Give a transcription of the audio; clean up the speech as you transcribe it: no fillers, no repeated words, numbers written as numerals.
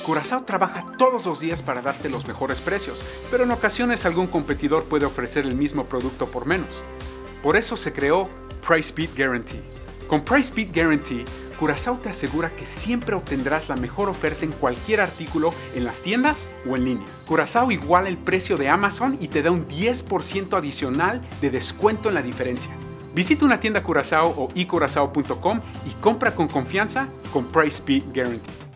Curazao trabaja todos los días para darte los mejores precios, pero en ocasiones algún competidor puede ofrecer el mismo producto por menos. Por eso se creó Price Beat Guarantee. Con Price Beat Guarantee, Curazao te asegura que siempre obtendrás la mejor oferta en cualquier artículo en las tiendas o en línea. Curazao iguala el precio de Amazon y te da un 10% adicional de descuento en la diferencia. Visita una tienda Curazao o ecurazao.com y compra con confianza con Price Beat Guarantee.